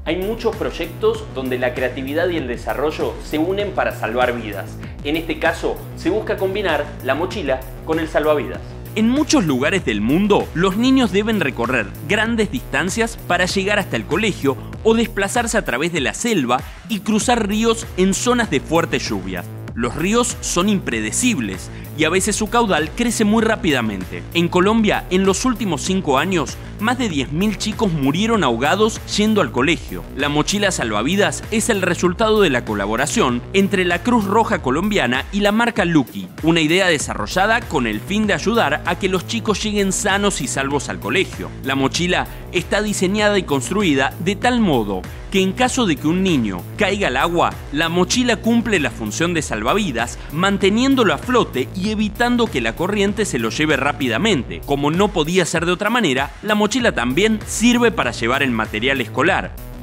Hay muchos proyectos donde la creatividad y el desarrollo se unen para salvar vidas. En este caso, se busca combinar la mochila con el salvavidas. En muchos lugares del mundo, los niños deben recorrer grandes distancias para llegar hasta el colegio o desplazarse a través de la selva y cruzar ríos en zonas de fuertes lluvias. Los ríos son impredecibles y a veces su caudal crece muy rápidamente. En Colombia, en los últimos 5 años, más de 10.000 chicos murieron ahogados yendo al colegio. La mochila salvavidas es el resultado de la colaboración entre la Cruz Roja Colombiana y la marca Lucky, una idea desarrollada con el fin de ayudar a que los chicos lleguen sanos y salvos al colegio. La mochila está diseñada y construida de tal modo que en caso de que un niño caiga al agua, la mochila cumple la función de salvavidas, manteniéndolo a flote y evitando que la corriente se lo lleve rápidamente. Como no podía ser de otra manera, la mochila también sirve para llevar el material escolar.